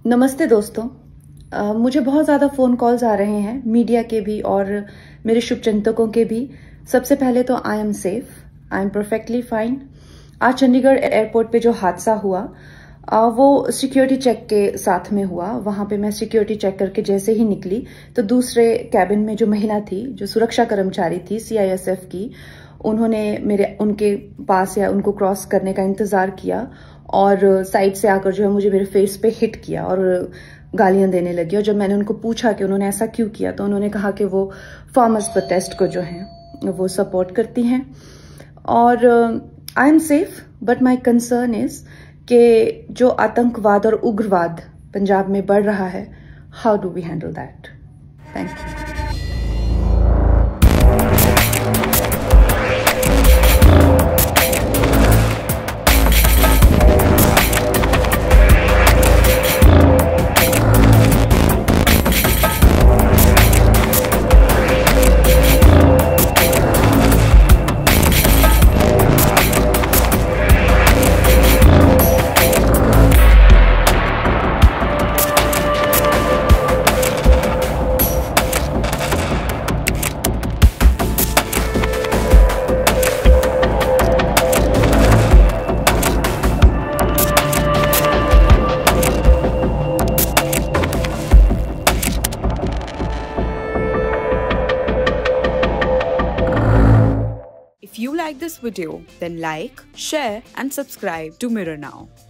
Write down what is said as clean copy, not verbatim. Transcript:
नमस्ते दोस्तों। मुझे बहुत ज़्यादा फ़ोन कॉल्स आ रहे हैं, मीडिया के भी और मेरे शुभचिंतकों के भी। सबसे पहले तो I am safe, I am perfectly fine. आज चंडीगढ़ एयरपोर्ट पे जो हादसा हुआ वो सिक्योरिटी चेक के साथ में हुआ। वहां पे मैं सिक्योरिटी चेक करके जैसे ही निकली तो दूसरे कैबिन में जो महिला थी, जो सुरक्षा कर्मचारी थी CISF की, उन्होंने उनके पास या उनको क्रॉस करने का इंतजार किया और साइड से आकर जो है मुझे मेरे फेस पे हिट किया और गालियां देने लगी। और जब मैंने उनको पूछा कि उन्होंने ऐसा क्यों किया तो उन्होंने कहा कि वो फार्मर्स प्रोटेस्ट को जो है वो सपोर्ट करती हैं। और I am safe but my concern is कि जो आतंकवाद और उग्रवाद पंजाब में बढ़ रहा है, how do we handle that? Thank you. If you like this video, then like, share and subscribe to Mirror Now.